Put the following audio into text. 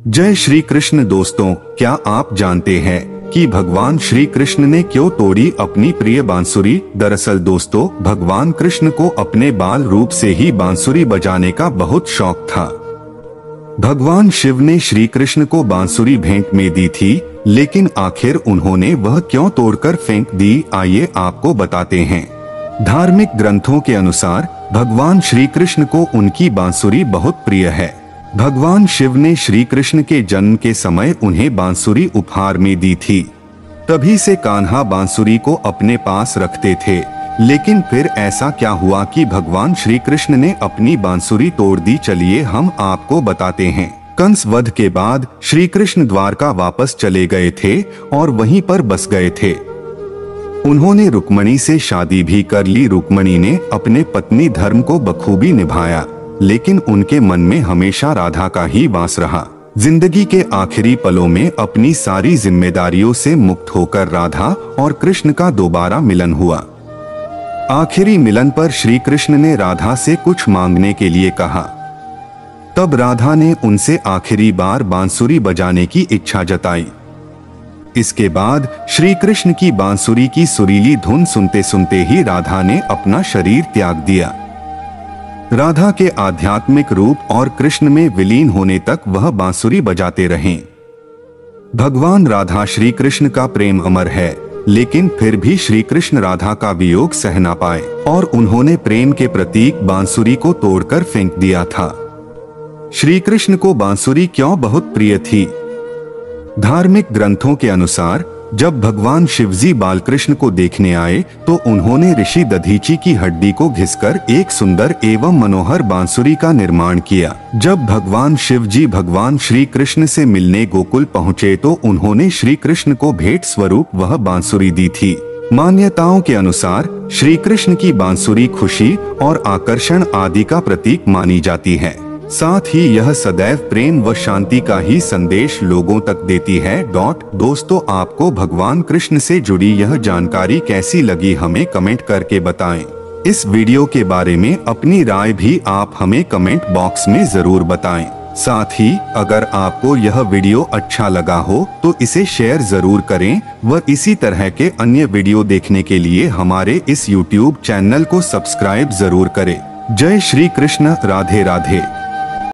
जय श्री कृष्ण दोस्तों, क्या आप जानते हैं कि भगवान श्री कृष्ण ने क्यों तोड़ी अपनी प्रिय बांसुरी? दरअसल दोस्तों, भगवान कृष्ण को अपने बाल रूप से ही बांसुरी बजाने का बहुत शौक था। भगवान शिव ने श्री कृष्ण को बांसुरी भेंट में दी थी, लेकिन आखिर उन्होंने वह क्यों तोड़कर फेंक दी, आइए आपको बताते हैं। धार्मिक ग्रंथों के अनुसार भगवान श्री कृष्ण को उनकी बांसुरी बहुत प्रिय है। भगवान शिव ने श्री कृष्ण के जन्म के समय उन्हें बांसुरी उपहार में दी थी। तभी से कान्हा बांसुरी को अपने पास रखते थे। लेकिन फिर ऐसा क्या हुआ कि भगवान श्री कृष्ण ने अपनी बांसुरी तोड़ दी? चलिए हम आपको बताते हैं। कंस वध के बाद श्री कृष्ण द्वारका वापस चले गए थे और वहीं पर बस गए थे। उन्होंने रुक्मणी से शादी भी कर ली। रुक्मणी ने अपने पत्नी धर्म को बखूबी निभाया, लेकिन उनके मन में हमेशा राधा का ही वास रहा। जिंदगी के आखिरी पलों में अपनी सारी जिम्मेदारियों से मुक्त होकर राधा और कृष्ण का दोबारा मिलन हुआ। आखिरी मिलन पर श्री कृष्ण ने राधा से कुछ मांगने के लिए कहा। तब राधा ने उनसे आखिरी बार बांसुरी बजाने की इच्छा जताई। इसके बाद श्री कृष्ण की बांसुरी की सुरीली धुन सुनते सुनते ही राधा ने अपना शरीर त्याग दिया। राधा के आध्यात्मिक रूप और कृष्ण में विलीन होने तक वह बांसुरी बजाते रहे। भगवान राधा श्री कृष्ण का प्रेम अमर है, लेकिन फिर भी श्री कृष्ण राधा का वियोग सह ना पाए और उन्होंने प्रेम के प्रतीक बांसुरी को तोड़कर फेंक दिया था। श्री कृष्ण को बांसुरी क्यों बहुत प्रिय थी? धार्मिक ग्रंथों के अनुसार जब भगवान शिवजी बालकृष्ण को देखने आए तो उन्होंने ऋषि दधीची की हड्डी को घिसकर एक सुंदर एवं मनोहर बांसुरी का निर्माण किया। जब भगवान शिवजी भगवान श्री कृष्ण से मिलने गोकुल पहुँचे तो उन्होंने श्री कृष्ण को भेंट स्वरूप वह बांसुरी दी थी। मान्यताओं के अनुसार श्री कृष्ण की बांसुरी खुशी और आकर्षण आदि का प्रतीक मानी जाती है। साथ ही यह सदैव प्रेम व शांति का ही संदेश लोगों तक देती है। दोस्तों, आपको भगवान कृष्ण से जुड़ी यह जानकारी कैसी लगी, हमें कमेंट करके बताएं। इस वीडियो के बारे में अपनी राय भी आप हमें कमेंट बॉक्स में जरूर बताएं। साथ ही अगर आपको यह वीडियो अच्छा लगा हो तो इसे शेयर जरूर करें व इसी तरह के अन्य वीडियो देखने के लिए हमारे इस YouTube चैनल को सब्सक्राइब जरूर करें। जय श्री कृष्ण, राधे राधे।